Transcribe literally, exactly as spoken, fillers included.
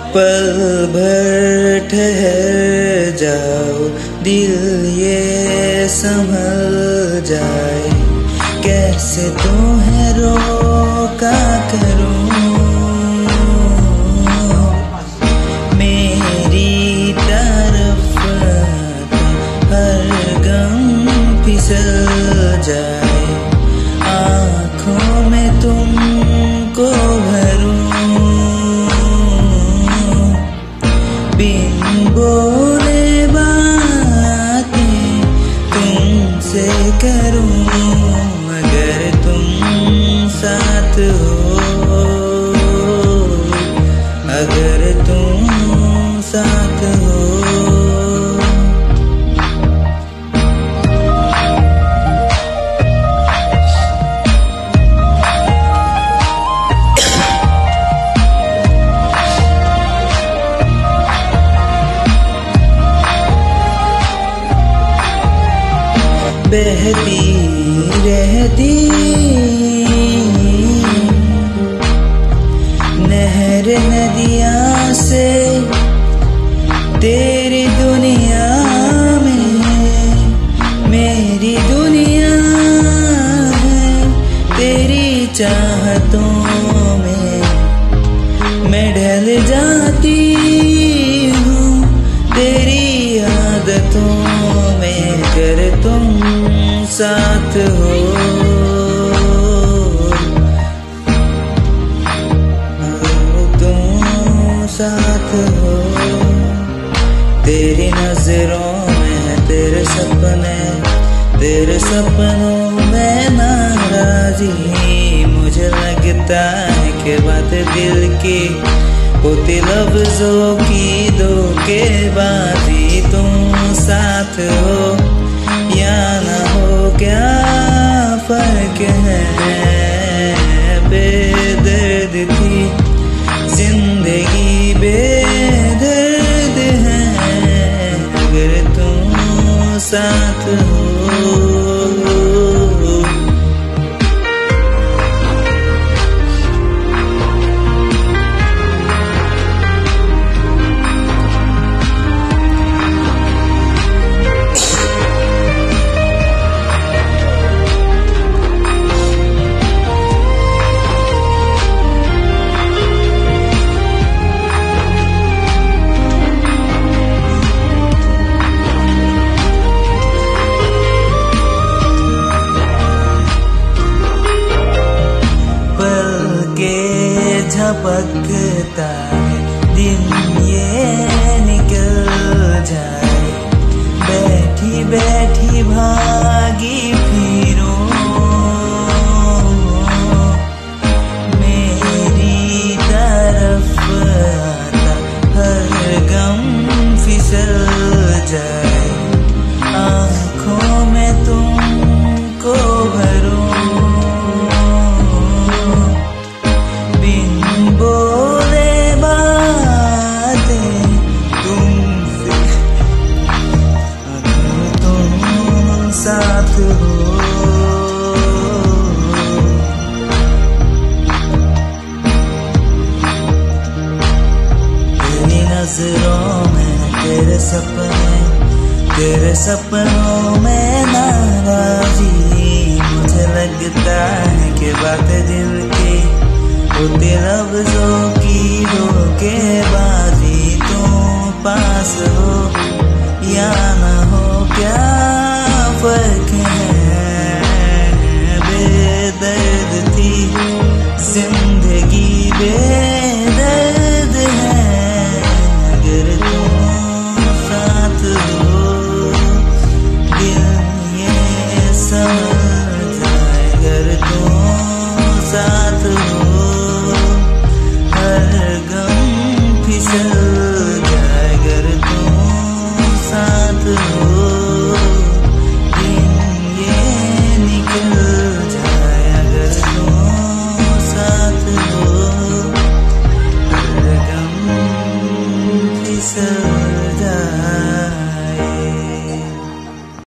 पल भर ठहर जाओ, दिल ये संभल जाए। कैसे तुम्हें रोका करूं, मेरी तरफ हर गम फिसल जाए। आँखों में तुमको भरूं, बिन बोले बातें तुमसे करूं। अगर तुम साथ हो, अगर तुम साथ हो। बहती रहती नहर नदियाँ से तेरी दुनिया में मेरी दुनिया है। तेरी चाहतों में मैं ढल जाती हूँ, तेरी आदतों में। अगर तुम साथ हो, तुम साथ हो। तेरी नजरों में है तेरे सपने, तेरे सपनों में नाराजी। मुझे लगता है कि बात दिल की होती लफ्जों की धोखेबाजी। तुम साथ हो या न हो क्या फर्क है। बेदर्द थी जिंदगी, बेदर्द है अगर तुम साथ हो। झपकता है दिन ये निकल जाए। बैठी बैठी भागी फिरूं, मेरी तरफ आता हर गम फिसल जाए। आँखों में तुमको भरूं, बोले बातें तुमसे। अगर तुम साथ हो, तेरी नजरों में तेरे सपने, तेरे सपनों में नाराजी। मुझे लगता है कि बातें दिल की होती लफ्जों की धोखेबाजी। तुम पास हो या न हो क्या फर्क है। बेदर्द थी जिंदगी, बेदर्द है अगर तुम साथ हो। दिल ये समझ जाए अगर तुम साथ हो। हर गम फिसल जाए अगर तुम साथ हो। दिन ये निकल जाए अगर तुम साथ हो। हर गम फिसल